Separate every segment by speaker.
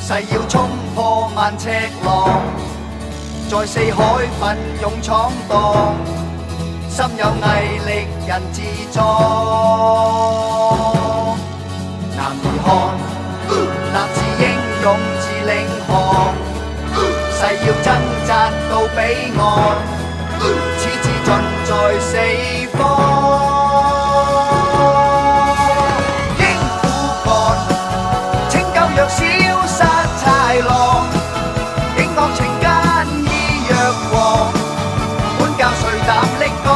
Speaker 1: 誓要衝破萬尺浪，在四海奮勇闖蕩，心有毅力人自壯。男兒漢，立志英勇自領航，誓要掙扎到彼岸，矢志盡在四方。消殺豺狼，警惡懲奸醫藥王，管教誰膽力幹？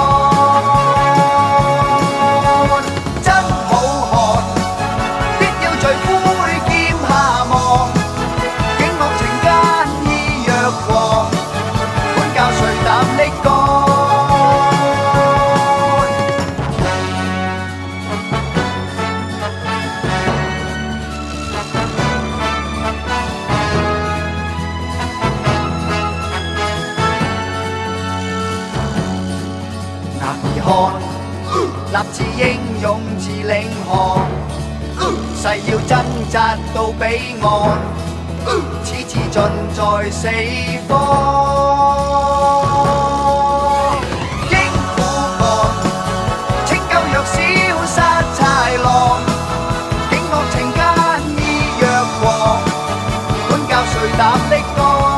Speaker 1: 真好漢，必要罪魁劍下亡，警惡懲奸醫藥王，管教誰膽力幹？立志英勇自領航，誓要掙扎到彼岸，矢志盡在四方。英虎幹，拯救弱小殺豺狼，警惡懲奸醫藥王，管教誰膽力幹？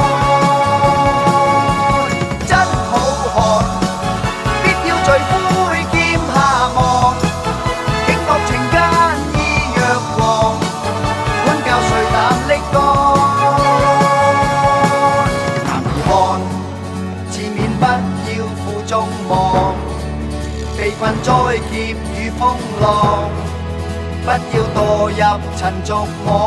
Speaker 1: 被困災劫與風浪，不要墮入塵俗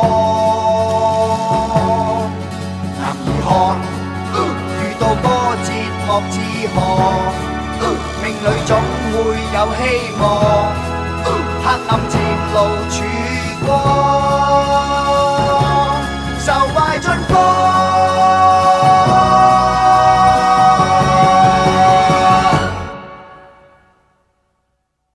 Speaker 1: 網。男兒漢，遇到波折莫自降，命裏總會有希望，黑暗前路曙光。